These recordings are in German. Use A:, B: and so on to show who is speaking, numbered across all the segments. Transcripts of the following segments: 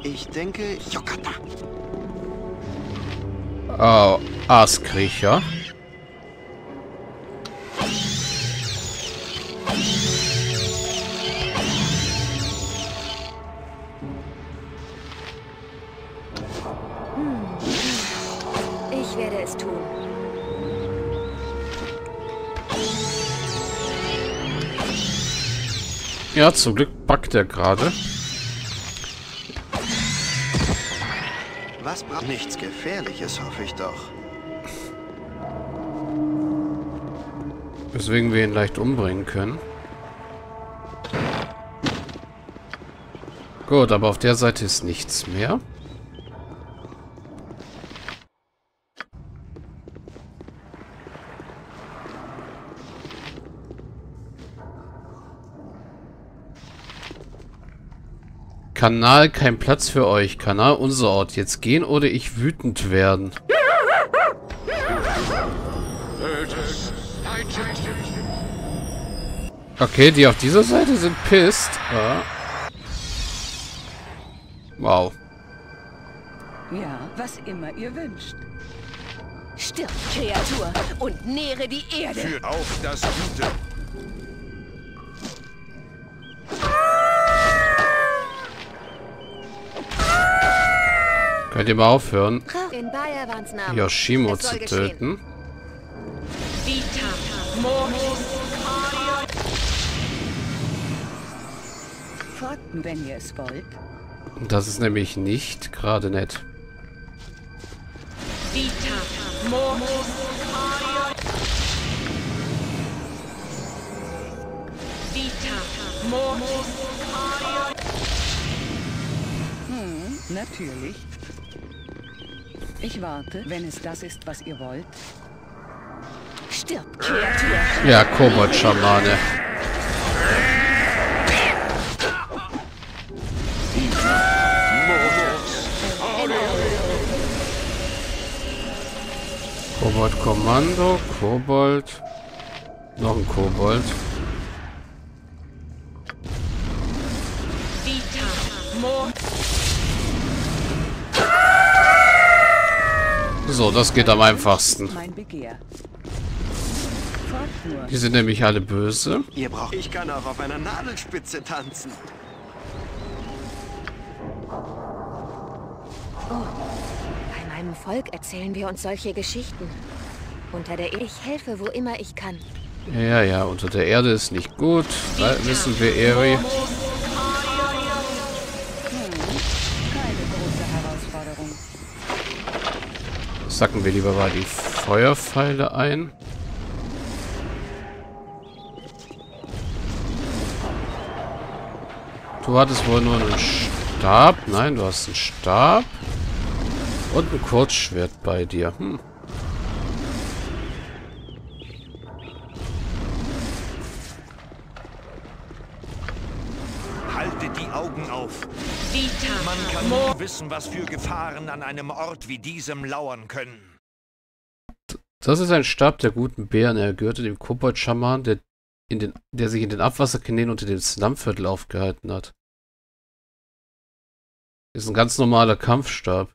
A: Ich denke, Yokata.
B: Oh, Aaskriecher.
C: Ich werde es tun.
B: Ja, zum Glück backt er gerade.
A: Was braucht nichts Gefährliches, hoffe ich doch.
B: Weswegen wir ihn leicht umbringen können. Gut, aber auf der Seite ist nichts mehr. Kanal, kein Platz für euch. Kanal, unser Ort. Jetzt gehen oder ich wütend werden. Okay, die auf dieser Seite sind pissed. Ah. Wow.
D: Ja, was immer ihr wünscht.
C: Stirb, Kreatur, und nähre die Erde.
E: Führt auf das Gute.
B: Könnt ihr mal aufhören,
C: In Bayerwans Namen.
B: Yoshimo
C: Es soll
B: zu
C: geschehen.
B: töten?
D: Folgt mir, wenn ihr es wollt.
B: Das ist nämlich nicht gerade nett.
D: Natürlich. Ich warte, wenn es das ist, was ihr wollt.
C: Stirb, Kreatur.
B: Ja, Kobold-Schamane. Kobold-Kommando, Kobold. Noch ein Kobold. So, das geht am einfachsten.
D: Mein Begehr. Folgt nur.
B: Die sind nämlich alle böse.
A: Ihr braucht... Ich kann auch auf einer Nadelspitze tanzen.
C: Bei meinem Volk erzählen wir uns solche Geschichten. Unter der Erde. Ich helfe, wo immer ich kann.
B: Ja, ja, unter der Erde ist nicht gut. Wissen wir, Eri.
D: Keine große Herausforderung.
B: Sacken wir lieber mal die Feuerpfeile ein. Du hattest wohl nur einen Stab. Nein, du hast einen Stab. Und ein Kurzschwert bei dir.
E: Haltet die Augen auf. Man kann nie wissen, was für Gefahren an einem Ort wie diesem lauern können.
B: Das ist ein Stab der guten Bären. Er gehörte dem Kobold-Schaman, der sich in den Abwasserkanälen unter dem Slumviertel aufgehalten hat. Ist ein ganz normaler Kampfstab.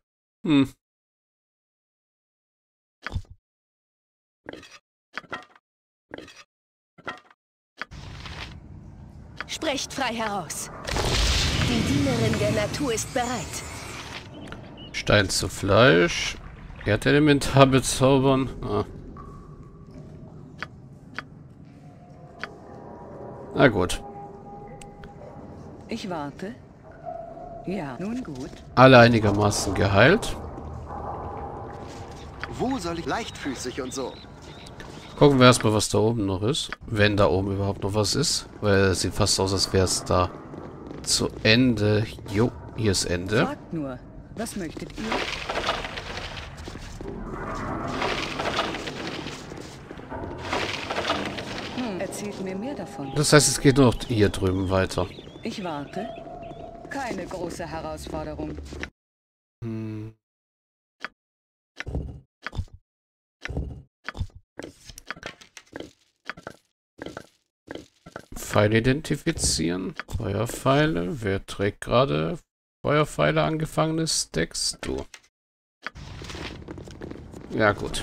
C: Sprecht frei heraus. Die Dienerin der Natur ist bereit.
B: Stein zu Fleisch. Erdelementar bezaubern. Ah. Na gut.
D: Ich warte. Ja, nun gut.
B: Alle einigermaßen geheilt.
A: Wo soll ich... Leichtfüßig und so.
B: Gucken wir erstmal, was da oben noch ist. Wenn da oben überhaupt noch was ist. Weil es sieht fast aus, als wäre es da zu Ende. Jo, hier ist Ende.
D: Fragt nur. Was möchtet ihr? Erzählt mir mehr davon.
B: Das heißt, es geht nur noch hier drüben weiter.
D: Ich warte. Keine große Herausforderung.
B: Pfeile identifizieren. Feuerpfeile. Wer trägt gerade Feuerpfeile angefangen ist, Stacks? Du. Ja, gut.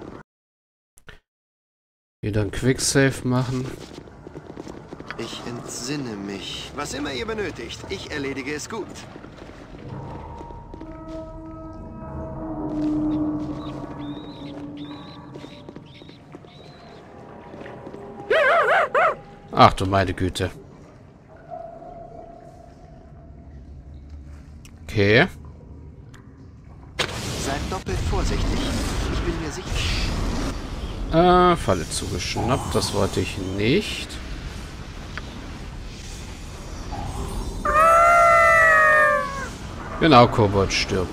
B: Wieder ein Quicksave machen.
A: Ich entsinne mich. Was immer ihr benötigt, ich erledige es gut.
B: Ach du meine Güte. Okay.
A: Seid doppelt vorsichtig. Ich bin mir sicher.
B: Falle zugeschnappt. Das wollte ich nicht. Genau, Kobold stirbt.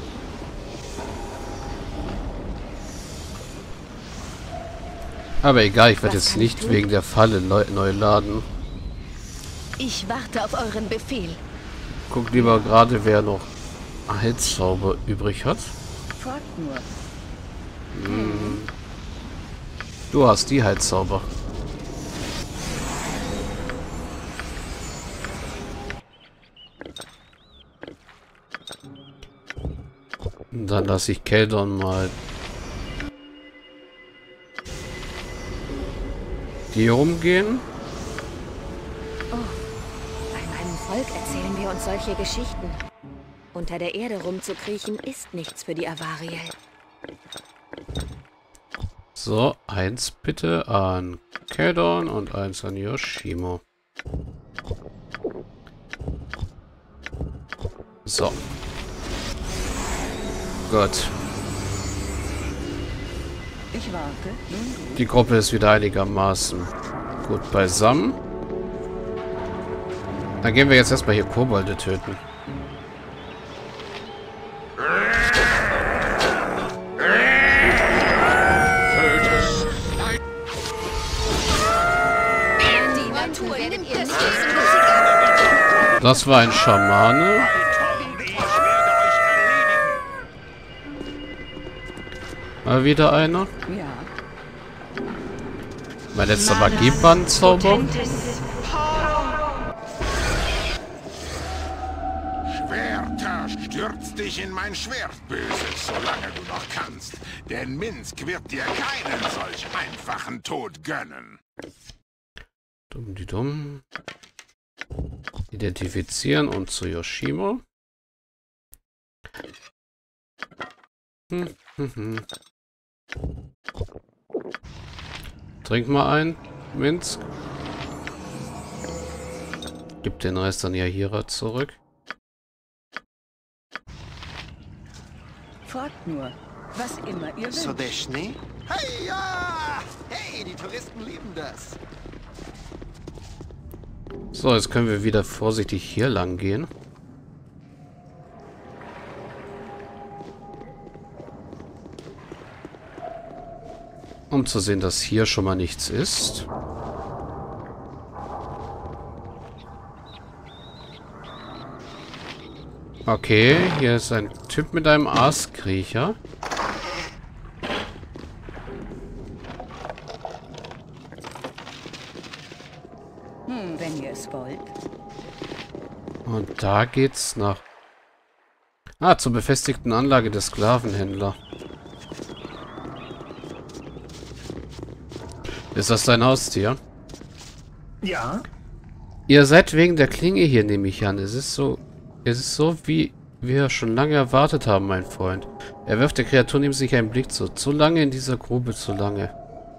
B: Aber egal, ich werde jetzt nicht wegen der Falle neu laden.
C: Ich warte auf euren Befehl.
B: Guck lieber gerade, wer noch Heilzauber übrig hat.
D: Fragt nur.
B: Du hast die Heilzauber. Dann lasse ich Keldon mal die rumgehen.
C: Bei meinem Volk erzählen wir uns solche Geschichten. Unter der Erde rumzukriechen ist nichts für die Avariel.
B: So, eins bitte an Keldon und eins an Yoshimo. So. Gut.
D: Ich warte. Nun gut.
B: Die Gruppe ist wieder einigermaßen gut beisammen. Dann gehen wir jetzt erstmal hier Kobolde töten.
C: Die Natur werdet ihr nicht.
B: Das war ein Schamane.
E: Ich werde euch erledigen.
B: Mal wieder einer.
D: Ja.
B: Mein letzter Magieband-Zauber.
F: Schwerter, stürz dich in mein Schwert, Böses, solange du noch kannst. Denn Minsk wird dir keinen solch einfachen Tod gönnen.
B: Dumm die dumm. Identifizieren und zu Yoshimo. Trink mal ein, Minsk. Gib den Rest an Yahira zurück.
D: Fragt nur. Was immer ihr wünscht.
A: Sodeshny? Hey, ja! Hey, die Touristen lieben das.
B: So, jetzt können wir wieder vorsichtig hier lang gehen. Um zu sehen, dass hier schon mal nichts ist. Okay, hier ist ein Typ mit einem Aaskriecher.
D: Wenn ihr es wollt.
B: Und da geht's nach... Ah, zur befestigten Anlage des Sklavenhändler. Ist das dein Haustier?
G: Ja?
B: Ihr seid wegen der Klinge hier, nehme ich an. Es ist so, wie wir schon lange erwartet haben, mein Freund. Er wirft der Kreatur neben sich einen Blick zu. Zu lange in dieser Grube, zu lange.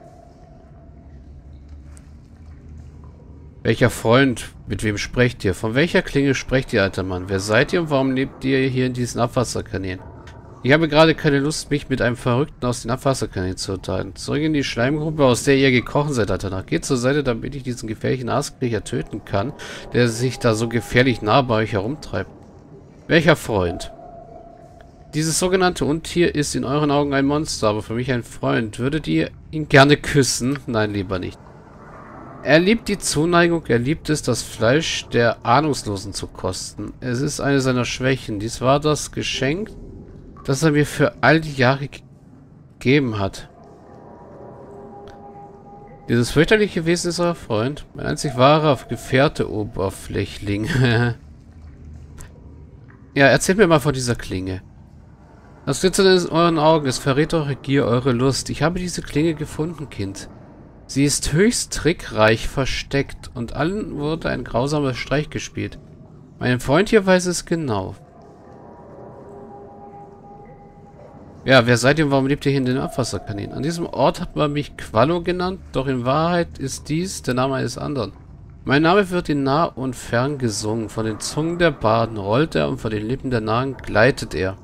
B: Welcher Freund? Mit wem sprecht ihr? Von welcher Klinge sprecht ihr, alter Mann? Wer seid ihr und warum lebt ihr hier in diesen Abwasserkanälen? Ich habe gerade keine Lust, mich mit einem Verrückten aus den Abwasserkanälen zu unterhalten. Zurück in die Schleimgrube, aus der ihr gekrochen seid, alter Mann. Geht zur Seite, damit ich diesen gefährlichen Aaskriecher töten kann, der sich da so gefährlich nah bei euch herumtreibt. Welcher Freund? Dieses sogenannte Untier ist in euren Augen ein Monster, aber für mich ein Freund. Würdet ihr ihn gerne küssen? Nein, lieber nicht. Er liebt die Zuneigung, er liebt es, das Fleisch der Ahnungslosen zu kosten. Es ist eine seiner Schwächen. Dies war das Geschenk, das er mir für all die Jahre gegeben hat. Dieses fürchterliche Wesen ist euer Freund. Mein einzig wahrer Gefährte, Oberflächling. Ja, erzählt mir mal von dieser Klinge. Das Glitzern in euren Augen, es verrät eure Gier, eure Lust. Ich habe diese Klinge gefunden, Kind. Sie ist höchst trickreich versteckt und allen wurde ein grausamer Streich gespielt. Mein Freund hier weiß es genau. Ja, wer seid ihr und warum lebt ihr hier in den Abwasserkanälen? An diesem Ort hat man mich Qualo genannt, doch in Wahrheit ist dies der Name eines anderen. Mein Name wird in nah und fern gesungen. Von den Zungen der Barden rollt er und von den Lippen der Narren gleitet er.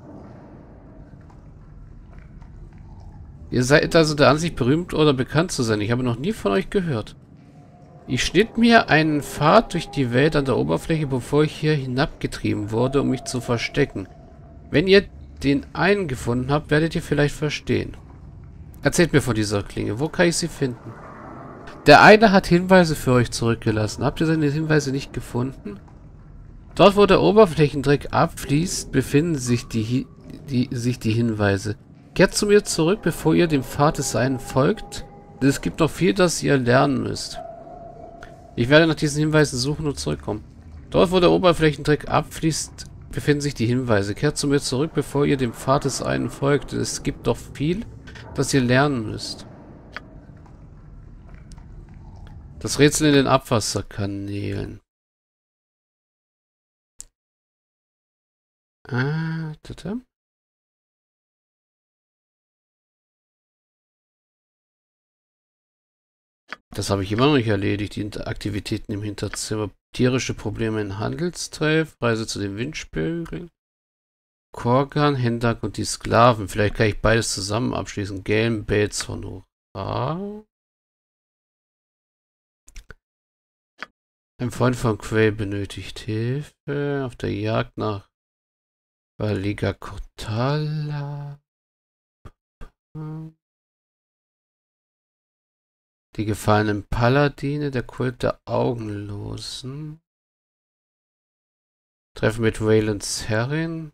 B: Ihr seid also der Ansicht, berühmt oder bekannt zu sein. Ich habe noch nie von euch gehört. Ich schnitt mir einen Pfad durch die Welt an der Oberfläche, bevor ich hier hinabgetrieben wurde, um mich zu verstecken. Wenn ihr den einen gefunden habt, werdet ihr vielleicht verstehen. Erzählt mir von dieser Klinge. Wo kann ich sie finden? Der eine hat Hinweise für euch zurückgelassen. Habt ihr seine Hinweise nicht gefunden? Dort, wo der Oberflächendreck abfließt, befinden sich die Hinweise. Kehrt zu mir zurück, bevor ihr dem Pfad des einen folgt. Denn es gibt noch viel, das ihr lernen müsst. Ich werde nach diesen Hinweisen suchen und zurückkommen. Dort, wo der Oberflächendreck abfließt, befinden sich die Hinweise. Kehrt zu mir zurück, bevor ihr dem Pfad des einen folgt. Denn es gibt doch viel, das ihr lernen müsst. Das Rätsel in den Abwasserkanälen. Bitte? Das habe ich immer noch nicht erledigt. Die Aktivitäten im Hinterzimmer. Tierische Probleme in Handelstreff. Reise zu den Windspiegeln. Korgan, Hendak und die Sklaven. Vielleicht kann ich beides zusammen abschließen. Gelm, Bates von Hurra. Ein Freund von Quayle benötigt Hilfe. Auf der Jagd nach Valiga Cortala. Die gefallenen Paladine, der Kult der Augenlosen. Treffen mit Waylons Herrin.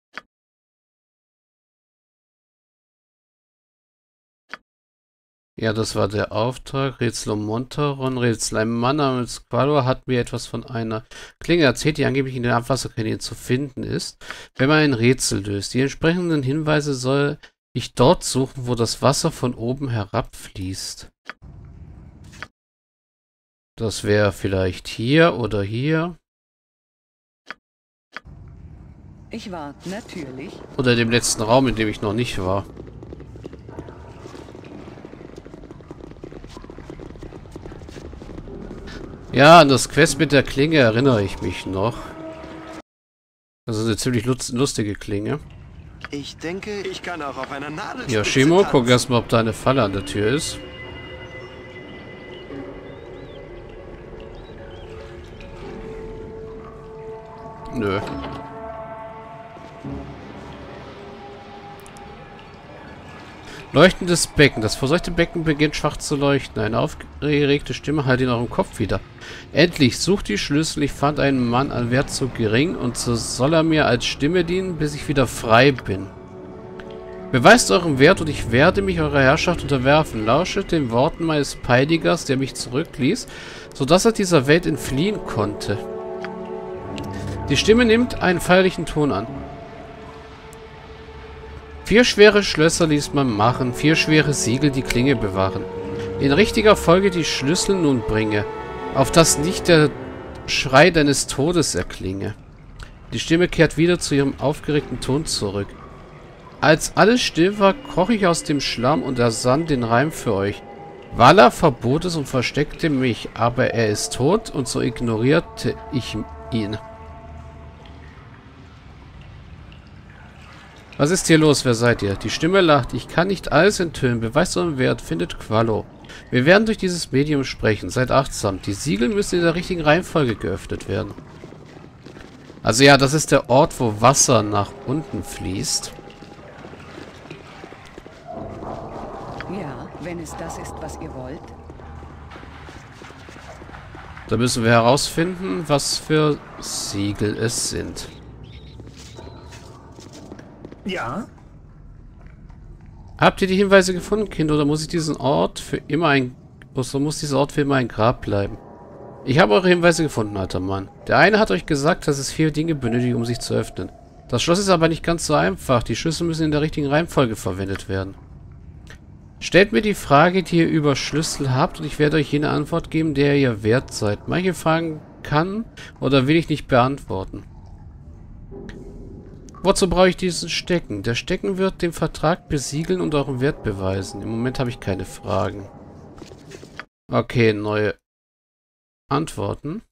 B: Ja, das war der Auftrag. Rätsel um Montaron. Rätsel. Ein Mann namens Qualo hat mir etwas von einer Klinge erzählt, die angeblich in den Abwasserkanälen zu finden ist, wenn man ein Rätsel löst. Die entsprechenden Hinweise soll ich dort suchen, wo das Wasser von oben herabfließt. Das wäre vielleicht hier oder hier.
D: Ich warte, natürlich.
B: Oder dem letzten Raum, in dem ich noch nicht war. Ja, an das Quest mit der Klinge erinnere ich mich noch. Das ist eine ziemlich lustige Klinge.
A: Ich denke, ich kann auch auf einer Nadelspitze
B: Ja, Shimo,
A: tanzen.
B: guck erstmal, ob da eine Falle an der Tür ist. Nö. Leuchtendes Becken. Das verseuchte Becken beginnt schwach zu leuchten. Eine aufgeregte Stimme hallt in eurem Kopf wieder. Endlich, sucht die Schlüssel. Ich fand einen Mann an Wert zu gering und so soll er mir als Stimme dienen, bis ich wieder frei bin. Beweist euren Wert und ich werde mich eurer Herrschaft unterwerfen. Lauschet den Worten meines Peinigers, der mich zurückließ, sodass er dieser Welt entfliehen konnte. Die Stimme nimmt einen feierlichen Ton an. 4 schwere Schlösser ließ man machen, 4 schwere Siegel die Klinge bewahren. In richtiger Folge die Schlüssel nun bringe, auf dass nicht der Schrei deines Todes erklinge. Die Stimme kehrt wieder zu ihrem aufgeregten Ton zurück. Als alles still war, kroch ich aus dem Schlamm und ersann den Reim für euch. Vala verbot es und versteckte mich, aber er ist tot und so ignorierte ich ihn. Was ist hier los? Wer seid ihr? Die Stimme lacht. Ich kann nicht alles enthüllen. Beweist euren Wert. Findet Qualo. Wir werden durch dieses Medium sprechen. Seid achtsam. Die Siegel müssen in der richtigen Reihenfolge geöffnet werden. Also ja, das ist der Ort, wo Wasser nach unten fließt.
D: Ja, wenn es das ist, was ihr wollt.
B: Da müssen wir herausfinden, was für Siegel es sind.
G: Ja?
B: Habt ihr die Hinweise gefunden, Kind, oder muss ich diesen Ort für immer muss dieser Ort für immer ein Grab bleiben? Ich habe eure Hinweise gefunden, alter Mann. Der eine hat euch gesagt, dass es 4 Dinge benötigt, um sich zu öffnen. Das Schloss ist aber nicht ganz so einfach. Die Schlüssel müssen in der richtigen Reihenfolge verwendet werden. Stellt mir die Frage, die ihr über Schlüssel habt, und ich werde euch jene Antwort geben, der ihr wert seid. Manche Fragen kann oder will ich nicht beantworten. Wozu brauche ich diesen Stecken? Der Stecken wird den Vertrag besiegeln und euren Wert beweisen. Im Moment habe ich keine Fragen. Okay, neue Antworten.